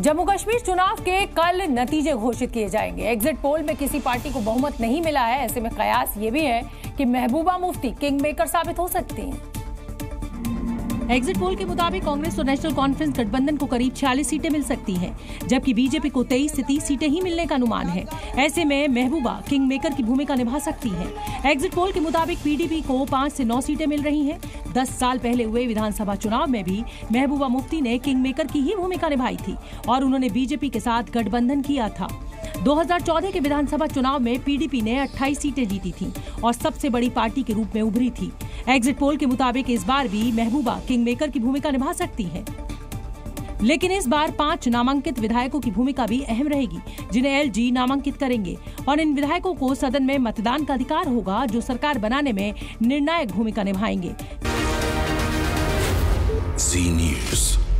जम्मू कश्मीर चुनाव के कल नतीजे घोषित किए जाएंगे। एग्जिट पोल में किसी पार्टी को बहुमत नहीं मिला है। ऐसे में कयास ये भी है कि महबूबा मुफ्ती किंग मेकर साबित हो सकती हैं। एग्जिट पोल के मुताबिक कांग्रेस और नेशनल कॉन्फ्रेंस गठबंधन को करीब 46 सीटें मिल सकती हैं, जबकि बीजेपी को 23 से 30 सीटें ही मिलने का अनुमान है। ऐसे में महबूबा किंग मेकर की भूमिका निभा सकती हैं। एग्जिट पोल के मुताबिक पीडीपी को 5 से 9 सीटें मिल रही हैं। 10 साल पहले हुए विधानसभा चुनाव में भी महबूबा मुफ्ती ने किंग मेकर की ही भूमिका निभाई थी और उन्होंने बीजेपी के साथ गठबंधन किया था। 2014 के विधानसभा चुनाव में पीडीपी ने 28 सीटें जीती थीं और सबसे बड़ी पार्टी के रूप में उभरी थी। एग्जिट पोल के मुताबिक इस बार भी महबूबा किंग मेकर की भूमिका निभा सकती हैं, लेकिन इस बार 5 नामांकित विधायकों की भूमिका भी अहम रहेगी, जिन्हें एलजी नामांकित करेंगे और इन विधायकों को सदन में मतदान का अधिकार होगा, जो सरकार बनाने में निर्णायक भूमिका निभाएंगे। जी न्यूज़।